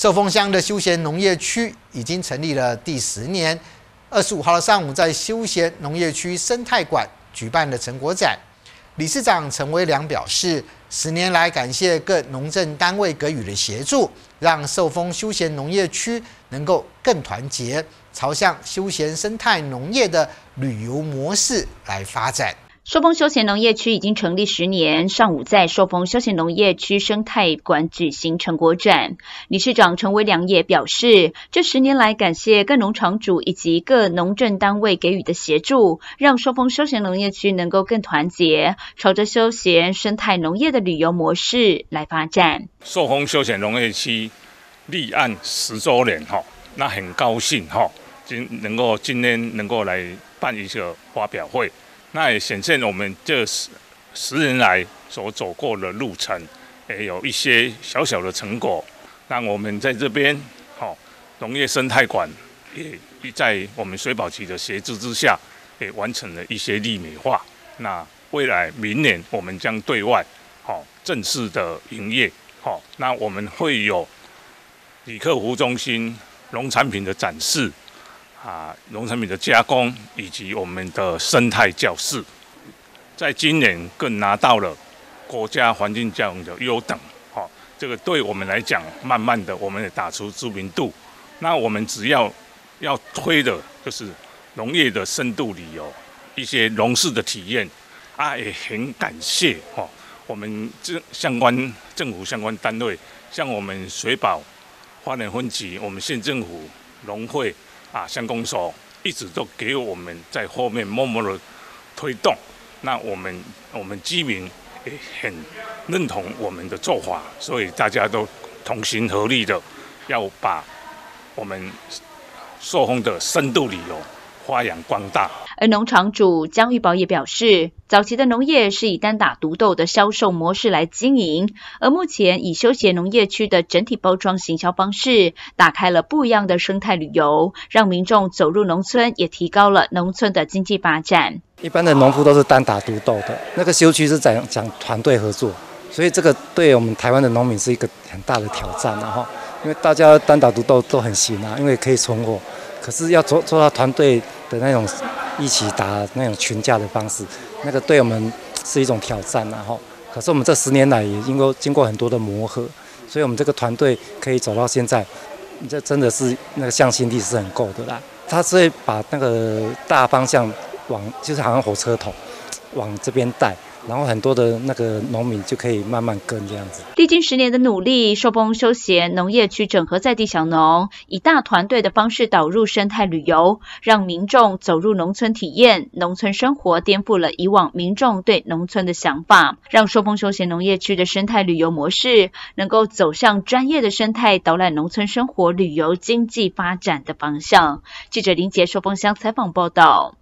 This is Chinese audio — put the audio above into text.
寿丰乡的休闲农业区已经成立了第10年。25号的上午，在休闲农业区生态馆举办的成果展，理事长陈威良表示，10年来感谢各农政单位给予的协助，让寿丰休闲农业区能够更团结，朝向休闲生态农业的旅游模式来发展。 寿丰休闲农业区已经成立10年，上午在寿丰休闲农业区生态馆举行成果展。理事长陈威良也表示，这10年来感谢各农场主以及各农政单位给予的协助，让寿丰休闲农业区能够更团结，朝着休闲生态农业的旅游模式来发展。 寿丰休闲农业区立案10周年，那很高兴今天能够来办一个发表会。那也显现我们这10年来所走过的路程，也有一些小小的成果。让我们在这边，农业生态馆也在我们水保局的协助之下，也完成了一些立美化。那未来明年我们将对外，正式的营业。那我们会有旅客服务中心、农产品的展示。农产品的加工以及我们的生态教室，在今年更拿到了国家环境教育的优等，这个对我们来讲，慢慢的我们也打出知名度。那我们只要推的就是农业的深度旅游，一些农事的体验，也很感谢我们相关政府相关单位，像我们水保、花莲分局、我们县政府、农会。乡公所一直都给我们在后面默默的推动，那我们居民也很认同我们的做法，所以大家都同心合力的要把我们寿丰的深度旅游发扬光大。 而农场主江玉宝也表示，早期的农业是以单打独斗的销售模式来经营，而目前以休闲农业区的整体包装行销方式，打开了不一样的生态旅游，让民众走入农村，也提高了农村的经济发展。 一般的农夫都是单打独斗的，那个休区是讲团队合作，所以这个对我们台湾的农民是一个很大的挑战因为大家单打独斗都很行因为可以存活，可是要做到团队的那种一起打那种群架的方式，那个对我们是一种挑战可是我们这10年来也经过很多的磨合，所以我们这个团队可以走到现在，这真的是那个向心力是很够的啦。他是会把那个大方向就是好像火车头往这边带，然后很多的那个农民就可以慢慢跟这样子。 历经10年的努力，寿丰休闲农业区整合在地小农，以大团队的方式导入生态旅游，让民众走入农村体验农村生活，颠覆了以往民众对农村的想法，让寿丰休闲农业区的生态旅游模式能够走向专业的生态导览农村生活旅游经济发展的方向。记者林杰寿丰乡采访报道。